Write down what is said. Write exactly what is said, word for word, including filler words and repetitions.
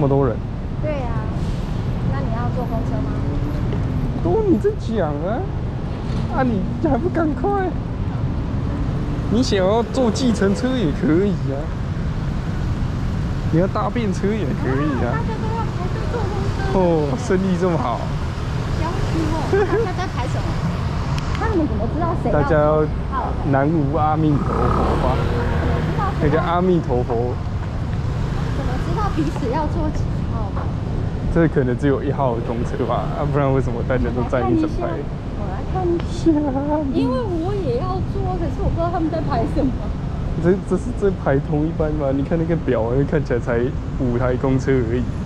么多人。 对呀、啊，那你要坐公车吗？ 都你在讲啊，啊你还不赶快？你想要坐计程车也可以啊，你要搭便车也可以啊。 大家都要排队坐公车。 哦，生意这么好。 要死我！大家在排什么？他们怎么知道谁要？ 大家要南无阿弥陀佛吧？那个阿弥陀佛。 怎么知道彼此要坐几号？ 这可能只有一号的公车吧，啊，不然为什么大家都站一整排？ 我来看一下，因为我也要坐，可是我不知道他们在排什么。 这这是在排同一班吗？你看那个表，看起来才五台公车而已。